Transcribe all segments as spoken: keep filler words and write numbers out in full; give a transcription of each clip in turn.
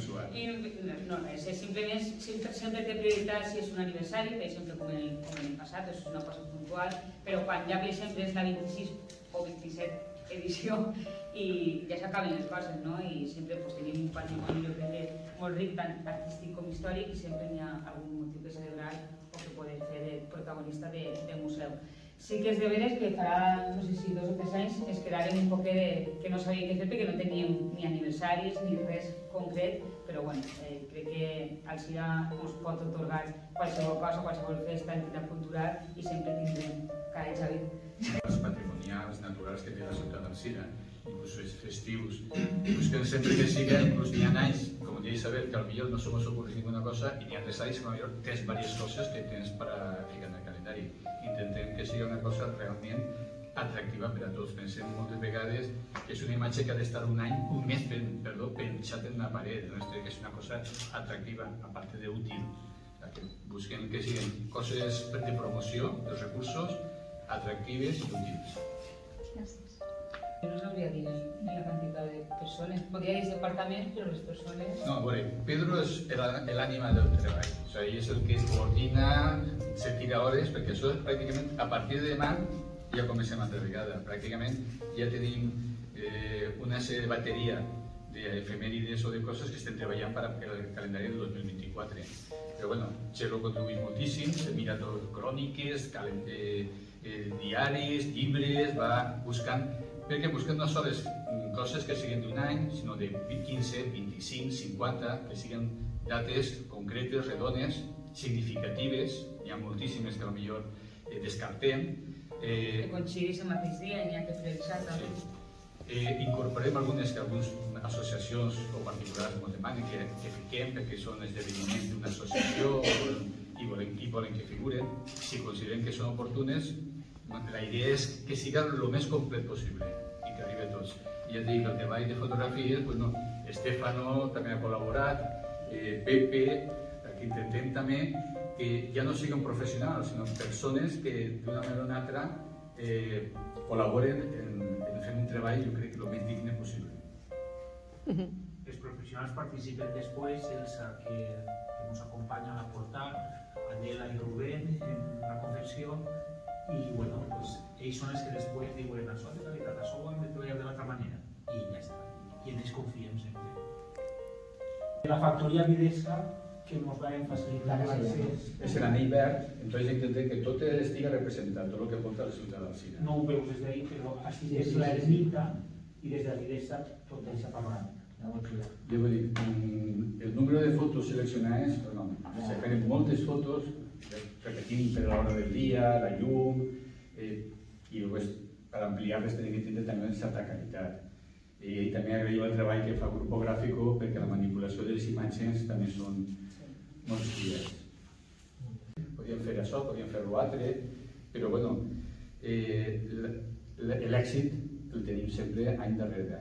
mensual. No, és simplement, sempre té prioritat si és un aniversari, per exemple, com en el passat, és una cosa puntual, però quan ja, per exemple, és la vint-i-sis o vint-i-set edició i ja s'acaben les coses, no? I sempre tenim un patrimoni, jo crec, molt ric, tant artístic com històric, i sempre hi ha algun motiu que celebrar o que poder fer de protagonista del museu. Sí que és de veres que farà, no sé si dos o tres anys, es quedaren un poc que no sabia què fer perquè no teníem ni aniversaris ni res concret, però bueno, crec que el Cira ens pot atorgar qualsevol cosa, qualsevol festa, entitat cultural, i sempre tindrem cara i Xavi. Els patrimonials, naturals que té la ciutat d'Alzira, inclús els festius, busquen sempre que siguen, inclús n'hi ha anys, com deia Isabel, que potser no se mos ocorre ninguna cosa, i n'hi ha tres anys que potser tens diverses coses que tens per ficar en el calendari. Intentem que sigui una cosa realment atractiva per a tots. Pensem moltes vegades que és una imatge que ha d'estar un any, un mes, perdó, penjat en una paret, que és una cosa atractiva, a part d'útil. Busquem que siguin coses de promoció dels recursos atractives i útils. Gràcies. Jo no sabria dir la quantitat de persones. Podria dir departaments, però les persones... No, a veure, Pedro és l'ànima del treball. O sigui, és el que es coordina, se tira hores, perquè això pràcticament, a partir de demà, ja comencem altra vegada. Pràcticament ja tenim una sèrie de bateria d'efemèrides o de coses que estem treballant per al calendari del dos mil vint-i-quatre. Però, bueno, Xelo contribuït moltíssim, se mira tot cròniques, diaris, llibres, va buscant, perquè busquen no sols coses que siguin d'un any, sinó de quinze, vint-i-cinc, cinquanta, que siguin dates concretes, redones, significatives, n'hi ha moltíssimes que potser descartem. Que coincidís el mateix dia, n'hi ha que fer-ho també. Incorporem algunes que algunes associacions o particulars ens demanen que fiquem perquè són esdeveniments d'una associació i volen que figuren. Si considerem que són oportunes, la idea és que siga el més complet possible i que arribi a tots. I ja et dic, el treball de fotografies, Estefano també ha col·laborat, Pepe, que intentem també que ja no siguin professionals, sinó persones que d'una manera o una altra col·laboren en fer un treball, jo crec, el més digne possible. Els professionals participen després, els que ens acompanyen a portar, Adela i Rubén en la confecció, i bueno, ells són els que després diuen això de qualitat, això ho hem de treballar de l'altra manera, i ja està, i en ells confiem sempre. La factoria Videsa, que ens va facilitar l'accés... És l'anell verd, entonces intentem que tot estigui representat, tot el que porta la ciutat d'Alzira. No ho veus des d'ahir, però així és l'ermita i des de Videsa tot deixa panoràmica. Jo vull dir, el número de fotos seleccionades, se fan moltes fotos, repetint per l'hora del dia, la llum, i per ampliar-les tenim que tindre també una certa qualitat. I també agraïm el treball que fa Grupo Gráfico perquè la manipulació de les imatges també són molt estudiats. Podríem fer això, podríem fer l'altre, però bueno, l'èxit el tenim sempre any darrere any.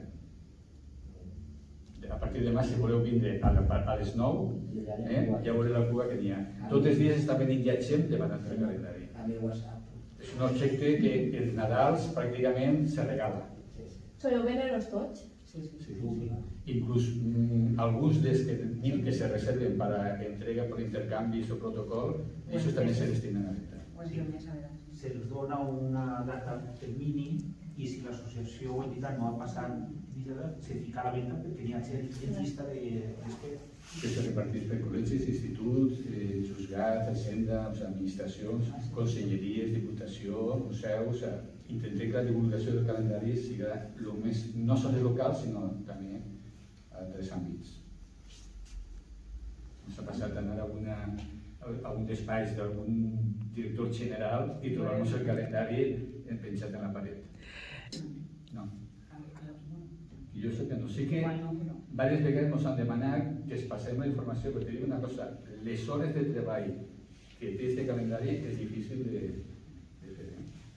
A partir de demà, si voleu vindre a les nou, ja veureu la cua que n'hi ha. Tots els dies està venint ja gent davant del calendari. És un objecte que els Nadals pràcticament se regala. ¿Soleu vendre-los tots? Sí, sí. Inclús alguns dels que tenim que se reserven per a entrega per intercanvis o protocol, aquests també se destinen a venda. Se'ls dona una data termini i si l'associació o entitat no ha passat, se fica a la venda perquè n'hi ha gent en llista d'espera. Que se reparteix per col·legis, instituts, juzgats, Hacienda, administracions, conselleries, diputació, museus. Intentem que la divulgació del calendari siga no sols local, sinó també a altres àmbits. Ens ha passat d'anar a un despatx d'algun director general i trobar-nos el calendari penjat en la paret. No. Jo sé que no. Sí que diverses vegades ens han demanat que es passem la informació, perquè dic una cosa, les hores de treball que té aquest calendari és difícil de fer.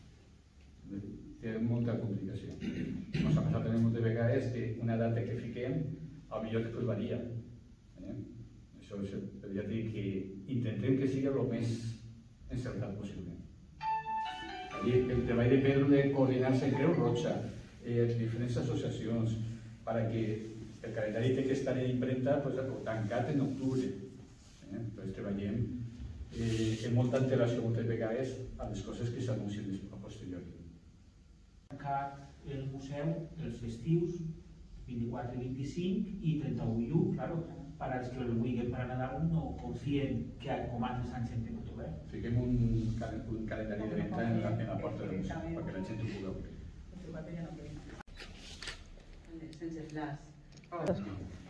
Té molta complicació. Ens ha passat també moltes vegades que una data que fiquem, potser després varia. Això ja dic que intentem que sigui el més encertat possible. El treball de Pedro de coordinar-se en Creu Roja, diferents associacions, perquè el calendari té que estar en impremta pues, o tancat en octubre. Eh? Entonces treballem eh, amb molta antelació moltes vegades a les coses que s'anuncien a posteriori. Tancat el museu els festius vint-i-quatre, vint-i-cinc i trenta-u i u, claro, per als que el vulguin per a Nadal no confien que com altres anys hem tingut obert. Fiquem un, un calendari de venda en la, en la porta del museu perquè la gent ho pugui obrir. El trucat ja no queda. Sense flash. Oh.